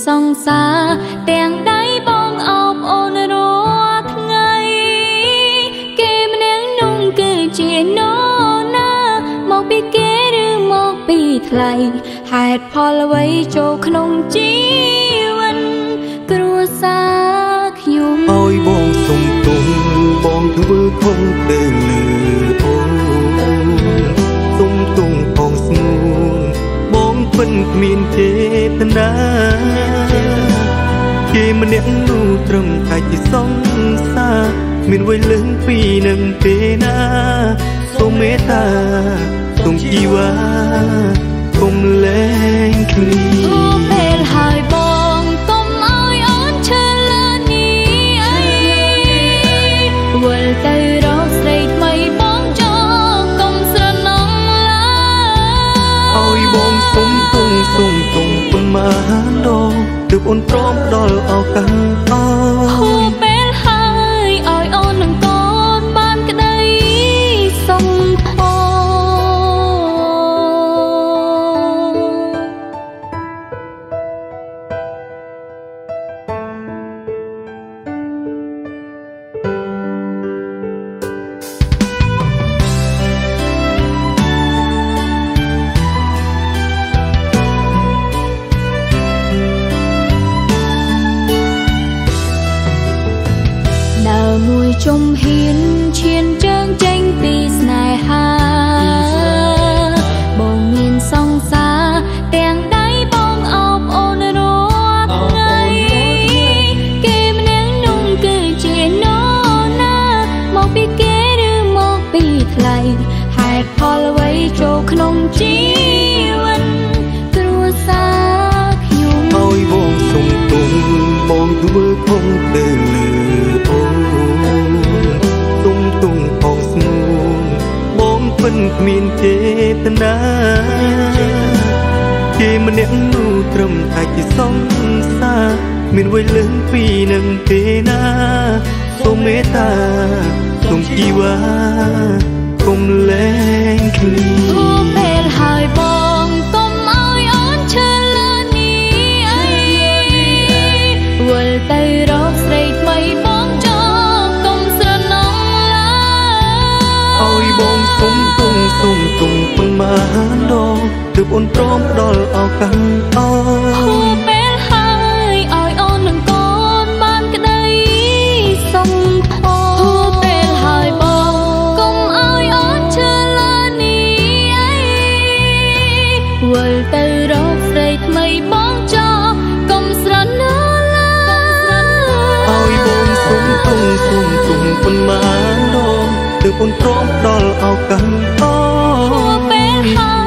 សង្សារទាំងដៃបងអបអូនរាល់ថ្ងៃគេម្នាក់នោះគឺជានរណាមកពីគេឬមកពីថ្លៃហេតុផលអ្វីចូលក្នុងជីវិតគ្រួសារខ្ញុំអើយបងសុំទុំបងធ្វើខុសទៅលើអូនសុំទុំផងស្ងួនបងពិនគ្មានចេតនាគេម្នាក់នោះត្រឹមតែជាសង្សារមានវ័យលឹងពីនឹងទេណាសូមមេត្តាសូមជីវ៉ាគុំលែងគ្នាពេលហើយបងកុំឲ្យអូនឈឺលើនេះអីវិលទៅរកស្រីថ្មីបងចង់កុំស្រណងឡើយឲ្យបងសុំទុំប៉ុន្មានដងទើបអូនព្រមដល់ឱកាសអើយពេលហើយឲ្យអូននឹងកូនបានក្តីសុំមួយជំហានឈានជើងចេញពីស្នេហាបងមានសង្សារទាំងដៃបងអបអូនរាល់ថ្ងៃគេម្នាក់នោះគឺជានរណាមកពីគេឬមកពីថ្លៃហេតុផលអ្វីចូលក្នុងជីវិតគ្រួសារខ្ញុំអើយបងសុំទុំបងធ្វើខុសទៅលើអូនទុំផងស្ងួនបងពិនគ្មានចេតនាគេម្នាក់នោះត្រឹមតែជាសង្សារមានវ័យលឹងពីនឹងទេណាសូមមេត្តាសូមជីវ៉ាគុំលែងគ្នាពេលហើយបងកុំឲ្យអូនឈឺលើនេះអីវិលទៅរកស្រីថ្មីបងចង់កុំស្រណងឡើយឲ្យបងសុំទុំប៉ុន្មានដងទើបអូនព្រមដល់ឱកាសអើយពេលហើយឲ្យអូននឹងកូនបានក្តីសុំផងពេលហើយបងកុំឲ្យអូនឈឺលើនេះអីវិលទៅរកស្រីថ្មីបងចង់កុំស្រណងឡើយឲ្យបងសុំទុំប៉ុន្មានដងទើបអូនព្រមដល់ឱកាសពេលហើយ